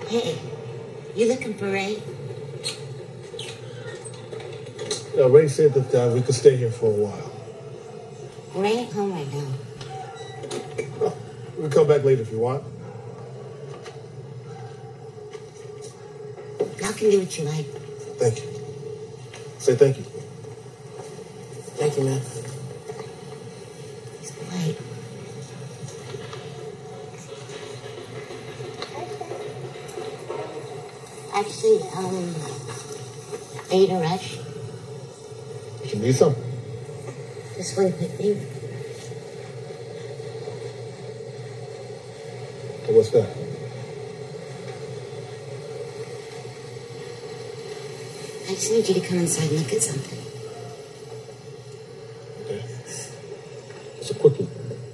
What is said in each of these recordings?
Hey, you looking for Ray? No, Ray said that we could stay here for a while. Ray ain't home right now. Oh, we can come back later if you want. Y'all can do what you like. Thank you. Say thank you. Thank you, man. He's polite. Actually, ate a rush. You need some? Just one quick thing. So what's that? I just need you to come inside and look at something. Okay. It's a quickie.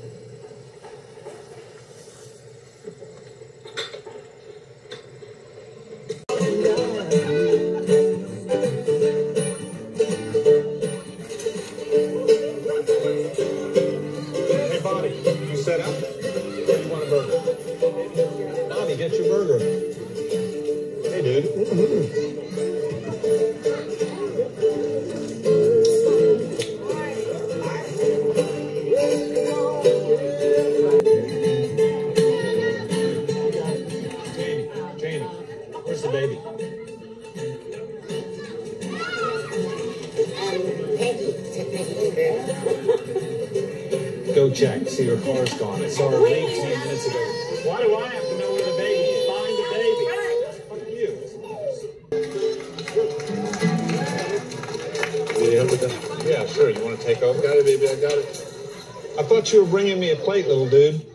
Hey, Bobby, you set up? Or you want a burger? Bobby, get your burger. Hey, dude. Jamie, where's the baby? Peggy took Peggy to bed. Go check. See, her car's gone. I saw her leave 10 minutes ago. Why do I have to know where the baby is? Find the baby. Fuck you. Need help with that? Yeah, sure. You want to take over? Got it, baby. I got it. I thought you were bringing me a plate, little dude.